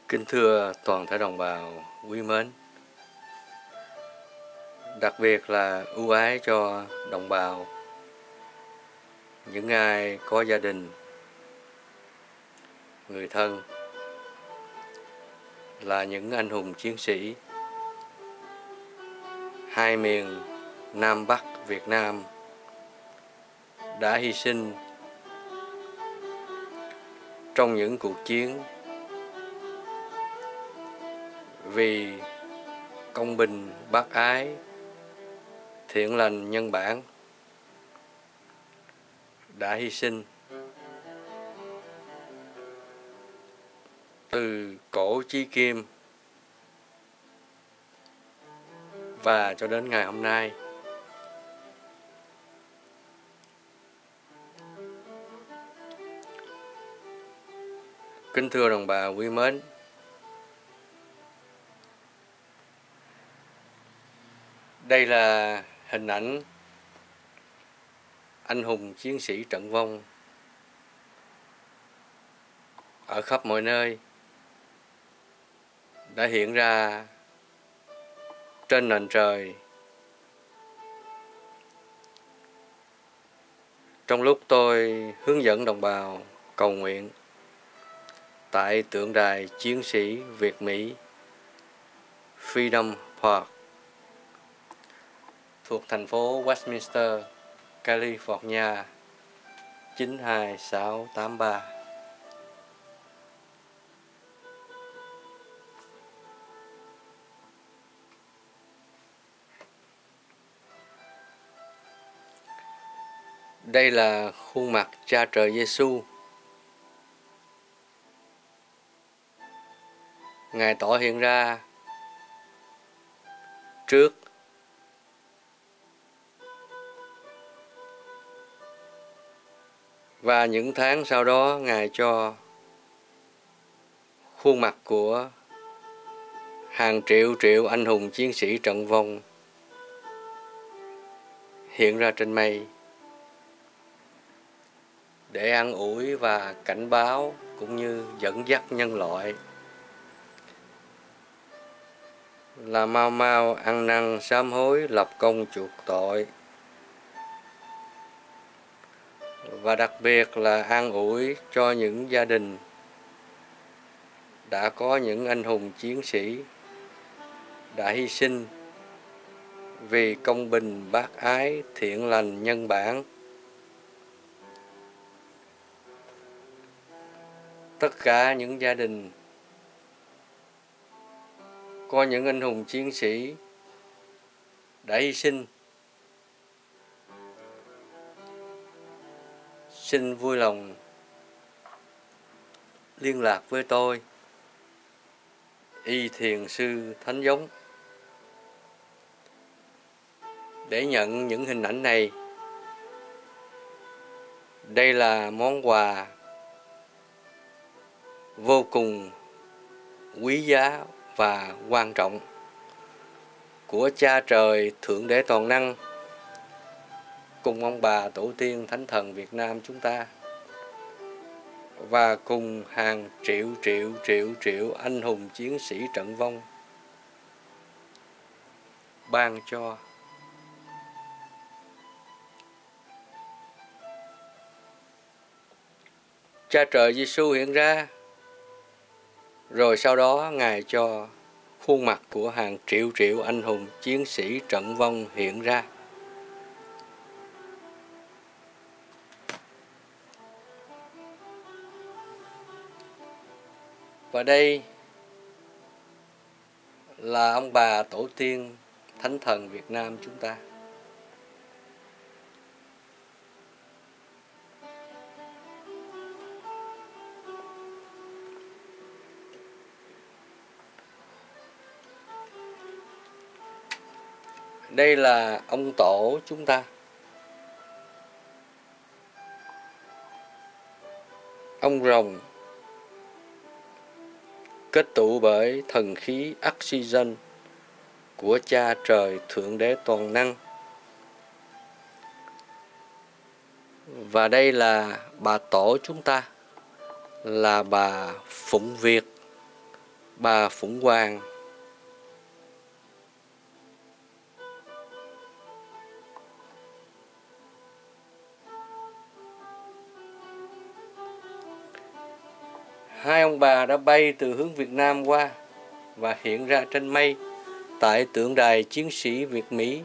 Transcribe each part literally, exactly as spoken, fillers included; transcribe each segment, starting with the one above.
Kính thưa toàn thể đồng bào quý mến, đặc biệt là ưu ái cho đồng bào, những ai có gia đình, người thân, là những anh hùng chiến sĩ hai miền Nam Bắc Việt Nam đã hy sinh trong những cuộc chiến vì công bình, bác ái, thiện lành, nhân bản, đã hy sinh từ cổ chí kim và cho đến ngày hôm nay. Kính thưa đồng bào quý mến, đây là hình ảnh anh hùng chiến sĩ trận vong ở khắp mọi nơi đã hiện ra trên nền trời trong lúc tôi hướng dẫn đồng bào cầu nguyện tại tượng đài chiến sĩ Việt Mỹ Freedom Park thuộc thành phố Westminster, California chín hai sáu tám ba. Đây là khuôn mặt Cha Trời Giêsu. Ngài tỏ hiện ra trước và những tháng sau đó Ngài cho khuôn mặt của hàng triệu triệu anh hùng chiến sĩ trận vong hiện ra trên mây để an ủi và cảnh báo cũng như dẫn dắt nhân loại là mau mau ăn năn sám hối, lập công chuộc tội, và đặc biệt là an ủi cho những gia đình đã có những anh hùng chiến sĩ đã hy sinh vì công bình, bác ái, thiện lành, nhân bản. Tất cả những gia đình có những anh hùng chiến sĩ đã hy sinh, xin vui lòng liên lạc với tôi, Y Thiền Sư Thánh Giống, để nhận những hình ảnh này. Đây là món quà vô cùng quý giá và quan trọng của Cha Trời Thượng Đế Toàn Năng cùng ông bà Tổ tiên Thánh Thần Việt Nam chúng ta, và cùng hàng triệu triệu triệu triệu anh hùng chiến sĩ trận vong ban cho. Cha Trời Giêsu hiện ra, rồi sau đó Ngài cho khuôn mặt của hàng triệu triệu anh hùng chiến sĩ trận vong hiện ra. Và đây là ông bà Tổ tiên Thánh Thần Việt Nam chúng ta. Đây là ông Tổ chúng ta. Ông rồng kết tụ bởi thần khí oxygen của Cha Trời Thượng Đế Toàn Năng. Và đây là bà Tổ chúng ta, là bà Phụng Việt bà Phụng Hoàng. Hai ông bà đã bay từ hướng Việt Nam qua và hiện ra trên mây tại tượng đài chiến sĩ Việt Mỹ.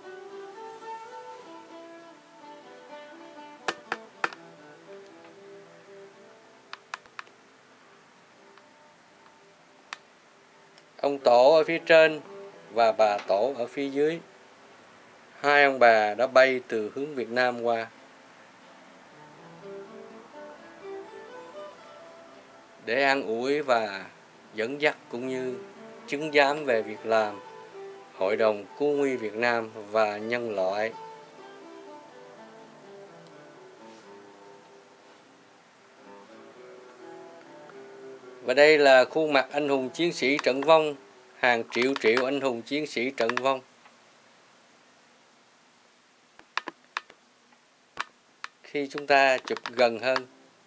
Ông Tổ ở phía trên và bà Tổ ở phía dưới. Hai ông bà đã bay từ hướng Việt Nam qua để an ủi và dẫn dắt cũng như chứng giám về việc làm Hội đồng Cứu nguy Việt Nam và nhân loại. Và đây là khuôn mặt anh hùng chiến sĩ trận vong, hàng triệu triệu anh hùng chiến sĩ trận vong. Khi chúng ta chụp gần hơn,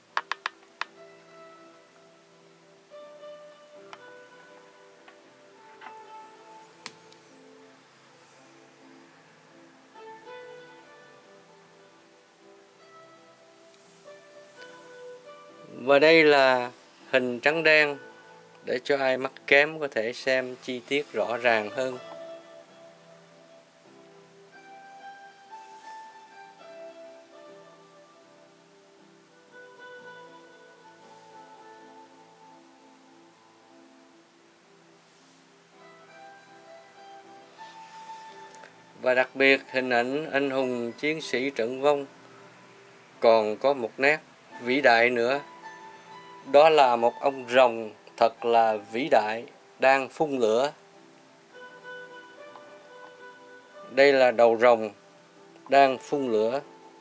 và đây là hình trắng đen để cho ai mắt kém có thể xem chi tiết rõ ràng hơn. Và đặc biệt hình ảnh anh hùng chiến sĩ trận vong còn có một nét vĩ đại nữa. Đó là một ông rồng thật là vĩ đại đang phun lửa. Đây là đầu rồng đang phun lửa.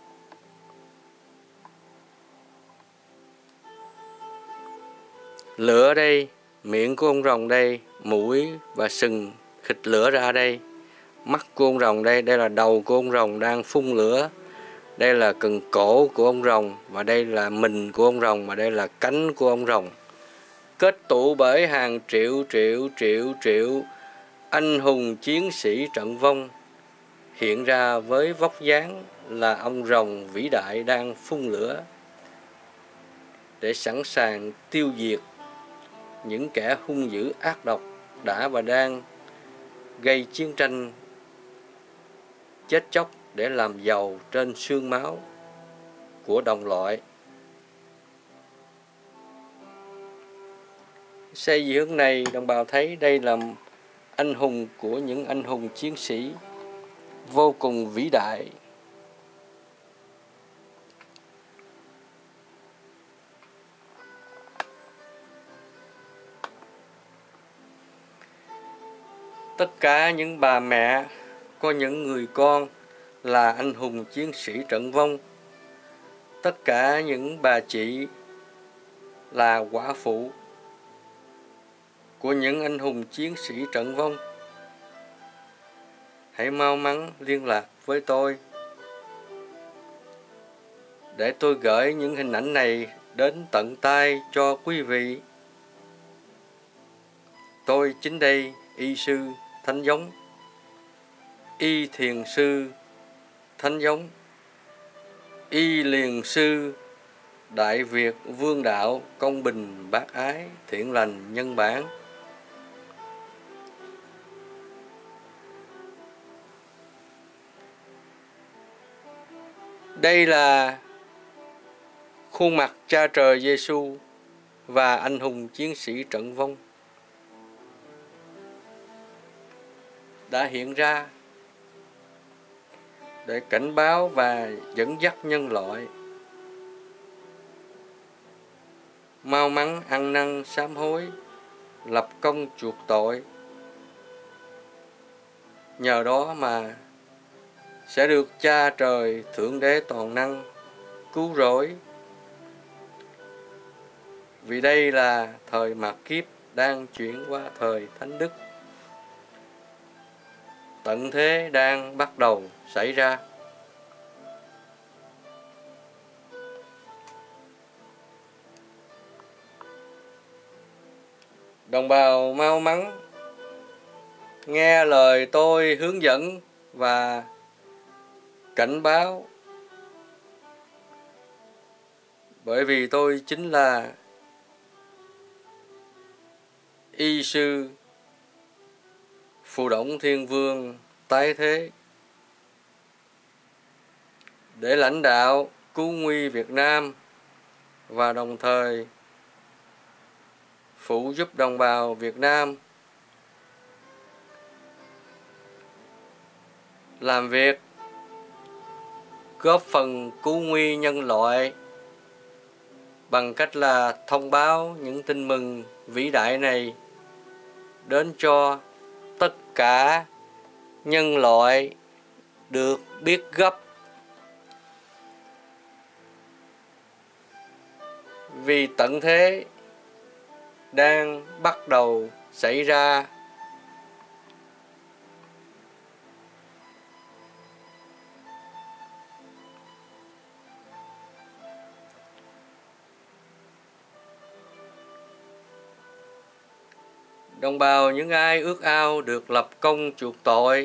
Lửa đây, miệng của ông rồng đây, mũi và sừng khịt lửa ra đây. Mắt của ông rồng đây, đây là đầu của ông rồng đang phun lửa. Đây là cần cổ của ông rồng, và đây là mình của ông rồng, và đây là cánh của ông rồng. Kết tụ bởi hàng triệu triệu triệu triệu anh hùng chiến sĩ trận vong, hiện ra với vóc dáng là ông rồng vĩ đại đang phun lửa để sẵn sàng tiêu diệt những kẻ hung dữ ác độc đã và đang gây chiến tranh chết chóc để làm giàu trên xương máu của đồng loại. Xây dựng hướng này, đồng bào thấy đây là anh hùng của những anh hùng chiến sĩ vô cùng vĩ đại. Tất cả những bà mẹ có những người con là anh hùng chiến sĩ trận vong. Tất cả những bà chị là quả phụ của những anh hùng chiến sĩ trận vong. Hãy mau mắn liên lạc với tôi để tôi gửi những hình ảnh này đến tận tay cho quý vị. Tôi chính đây, y sư Thánh Giống, y thiền sư Thánh Giống, y liền sư Đại Việt Vương Đạo Công Bình Bác Ái Thiện Lành Nhân Bản. Đây là khuôn mặt Cha Trời Giêsu và anh hùng chiến sĩ trận vong đã hiện ra để cảnh báo và dẫn dắt nhân loại mau mắn ăn năn sám hối, lập công chuộc tội. Nhờ đó mà sẽ được Cha Trời Thượng Đế toàn năng cứu rỗi. Vì đây là thời mạt kiếp đang chuyển qua thời thánh đức. Tận thế đang bắt đầu xảy ra. Đồng bào mau mắn nghe lời tôi hướng dẫn và cảnh báo, bởi vì tôi chính là y sư Phù Đổng Thiên Vương tái thế để lãnh đạo cứu nguy Việt Nam và đồng thời phụ giúp đồng bào Việt Nam làm việc góp phần cứu nguy nhân loại bằng cách là thông báo những tin mừng vĩ đại này đến cho tất cả nhân loại được biết gấp. Vì tận thế đang bắt đầu xảy ra. Đồng bào những ai ước ao được lập công chuộc tội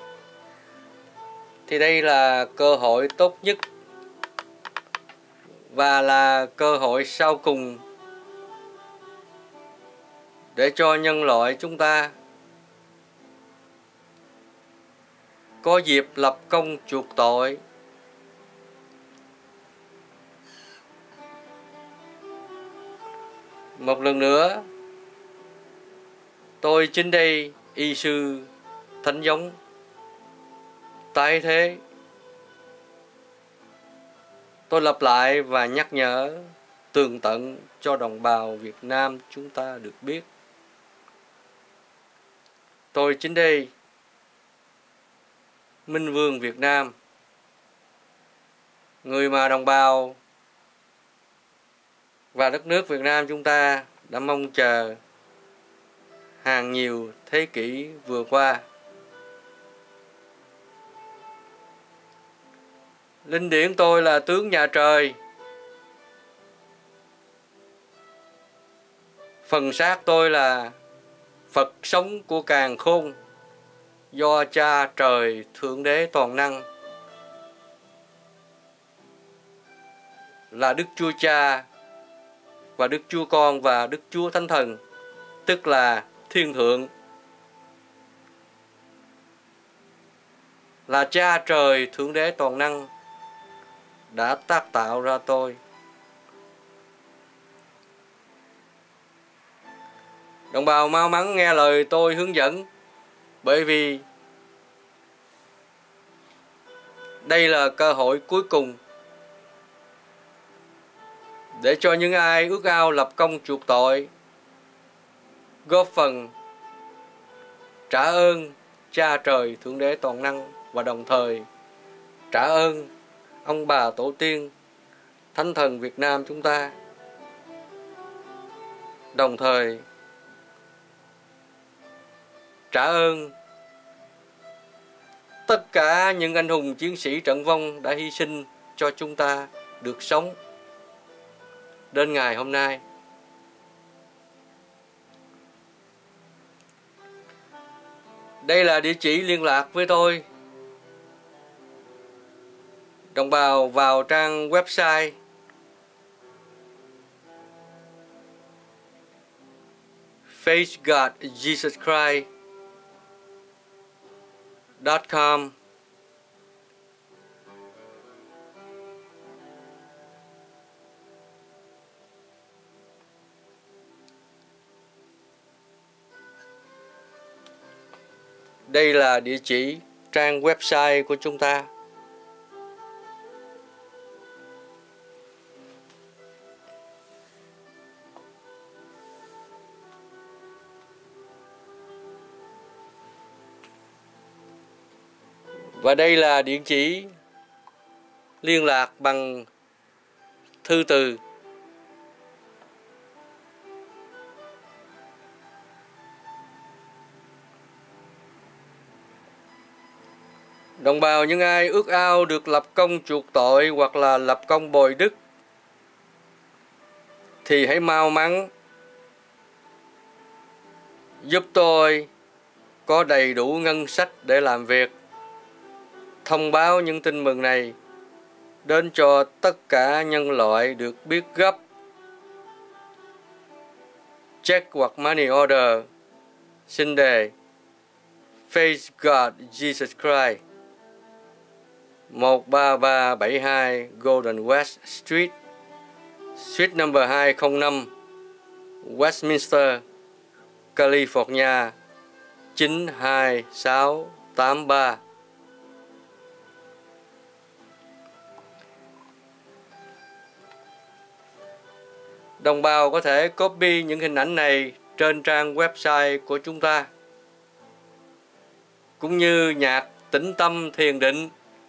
thì đây là cơ hội tốt nhất và là cơ hội sau cùng để cho nhân loại chúng ta có dịp lập công chuộc tội. Một lần nữa, tôi chính đây y sư Thánh Giống tái thế. Tôi lặp lại và nhắc nhở tường tận cho đồng bào Việt Nam chúng ta được biết. Tôi chính đây Minh Vương Việt Nam, người mà đồng bào và đất nước Việt Nam chúng ta đã mong chờ hàng nhiều thế kỷ vừa qua. Linh điển tôi là tướng nhà trời, phần xác tôi là Phật sống của càn khôn, do Cha Trời Thượng Đế Toàn Năng là Đức Chúa Cha và Đức Chúa Con và Đức Chúa Thánh Thần, tức là Thiên Thượng, là Cha Trời Thượng Đế Toàn Năng đã tác tạo ra tôi. Đồng bào mau mắn nghe lời tôi hướng dẫn, bởi vì đây là cơ hội cuối cùng để cho những ai ước ao lập công chuộc tội góp phần trả ơn Cha Trời Thượng Đế Toàn Năng và đồng thời trả ơn ông bà tổ tiên Thánh Thần Việt Nam chúng ta, đồng thời trả ơn tất cả những anh hùng chiến sĩ trận vong đã hy sinh cho chúng ta được sống đến ngày hôm nay. Đây là địa chỉ liên lạc với tôi. Đồng bào vào trang website face god jesus christ dot com. Đây là địa chỉ trang website của chúng ta. Và đây là địa chỉ liên lạc bằng thư từ. Đồng bào những ai ước ao được lập công chuộc tội hoặc là lập công bồi đức thì hãy mau mắn giúp tôi có đầy đủ ngân sách để làm việc, thông báo những tin mừng này đến cho tất cả nhân loại được biết gấp. Check hoặc money order. Xin đề Face God Jesus Christ, một ba ba bảy hai Golden West Street, Suite number hai không năm, Westminster, California chín hai sáu tám ba. Đồng bào có thể copy những hình ảnh này trên trang website của chúng ta, cũng như nhạc tĩnh tâm thiền định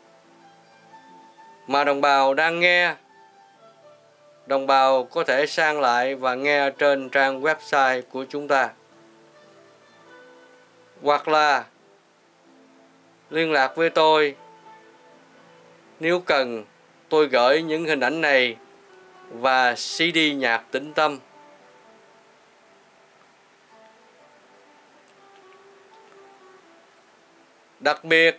mà đồng bào đang nghe. Đồng bào có thể sang lại và nghe trên trang website của chúng ta, hoặc là liên lạc với tôi nếu cần tôi gửi những hình ảnh này và xê đê nhạc tĩnh tâm. Đặc biệt,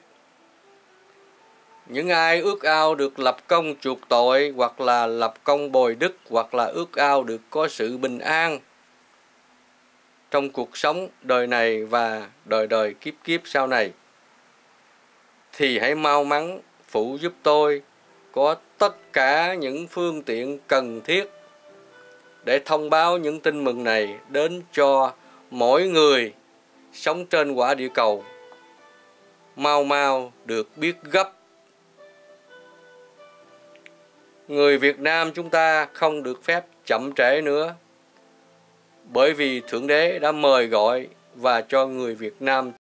những ai ước ao được lập công chuộc tội, hoặc là lập công bồi đức, hoặc là ước ao được có sự bình an trong cuộc sống đời này và đời đời kiếp kiếp sau này, thì hãy mau mắn phụ giúp tôi có tất cả những phương tiện cần thiết để thông báo những tin mừng này đến cho mỗi người sống trên quả địa cầu mau mau được biết gấp. Người Việt Nam chúng ta không được phép chậm trễ nữa, bởi vì Thượng Đế đã mời gọi và cho người Việt Nam